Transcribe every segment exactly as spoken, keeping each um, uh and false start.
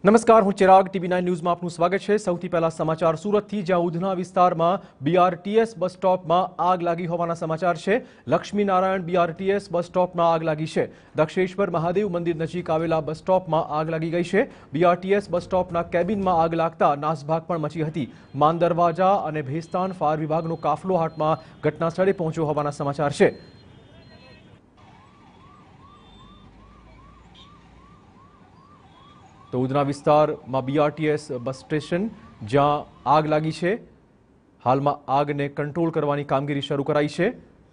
નમસ્કાર, હું Chirag TV nine ન્યૂઝમાં આપનું સ્વાગત છે। સૌથી પહેલા સમાચાર સુરતથી, જ્યાં ઉધના વિસ્તારમાં બીઆરટીએસ બસ સ્ટોપમાં આગ લાગી હોવાના સમાચાર છે। લક્ષ્મીનારાયણ બીઆરટીએસ બસ સ્ટોપમાં આગ લાગી છે। દક્ષેશ્વર મહાદેવ મંદિર નજીક આવેલા બસ સ્ટોપમાં આગ લાગી ગઈ છે। બીઆરટીએસ બસ સ્ટોપના કેબિનમાં આગ લાગતા નાસભાગ પણ મચી હતી। માન દરવાજા અને ભેસ્તાન ફાયર વિભાગનો કાફલો હાટમાં ઘટનાસ્થળે પહોંચ્યો હોવાના સમાચાર છે। तो उधना विस्तार में बीआरटीएस बस स्टेशन ज्यां आग लगी है, हाल में आग ने कंट्रोल करवानी कामगीरी शुरू कराई है।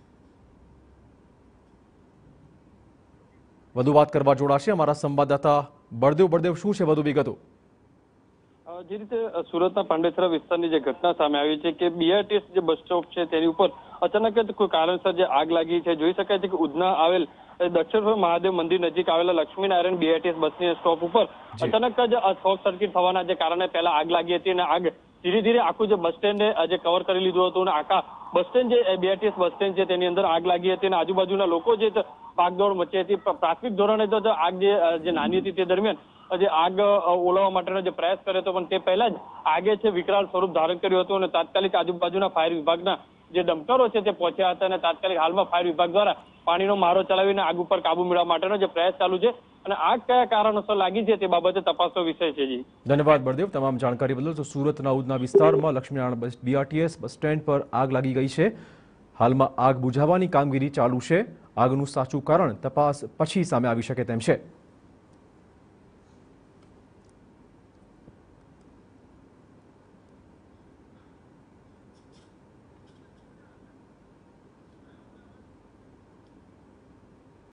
વધુ વાત કરવા જોડાશે અમારા સંવાદદાતા બળદેવ। બળદેવ, શું છે વધુ વિગતો? જે રીતે સુરતના પાંડેસરા વિસ્તારની જે ઘટના સામે આવી છે કે બીઆરટીએસ જે બસ સ્ટોપ છે તેની ઉપર અચાનક જ કોઈ કારણસર જે આગ લાગી છે। જોઈ શકાય છે કે ઉધના આવેલ દક્ષેશ્વર મહાદેવ મંદિર નજીક આવેલા લક્ષ્મીનારાયણ બીઆરટીએસ બસની સ્ટોપ ઉપર અચાનક જ શોર્ટ સર્કિટ થવાના જે કારણે પહેલા આગ લાગી હતી અને આગ ધીરે ધીરે આખું જે બસ સ્ટેન્ડ જે કવર કરી લીધું હતું અને આખા બસ સ્ટેન્ડ જે બીઆરટીએસ બસ સ્ટેન્ડ છે તેની અંદર આગ લાગી હતી અને આજુબાજુના લોકો જે ભાગદોડ મચી હતી। પ્રાથમિક ધોરણે તો આગ જે નાની હતી તે દરમિયાન જે આગ ઓલવવા માટેનો જે પ્રયાસ કર્યો હતો, પણ તે પહેલા જ આગે છે વિકરાળ સ્વરૂપ ધારણ કર્યું હતું અને તાત્કાલિક આજુબાજુના ફાયર વિભાગના જે ડમ્પરો છે તે પહોંચ્યા હતા અને તાત્કાલિક હાલમાં ફાયર વિભાગ દ્વારા પાણીનો મારો ચલાવીને આગ ઉપર કાબુ મેળવવા માટેનો જે પ્રયાસ ચાલુ છે અને આગ કયા કારણોસર લાગી છે તે બાબતે તપાસનો વિષય છે। જી ધન્યવાદ બળદેવ, તમામ જાણકારી બદલ। તો સુરતના ઉધના વિસ્તારમાં લક્ષ્મીનારાયણ બીઆરટીએસ બસ સ્ટેન્ડ પર આગ લાગી ગઈ છે। હાલમાં આગ બુઝાવવાની કામગીરી ચાલુ છે। આગનું સાચું કારણ તપાસ પછી સામે આવી શકે તેમ છે।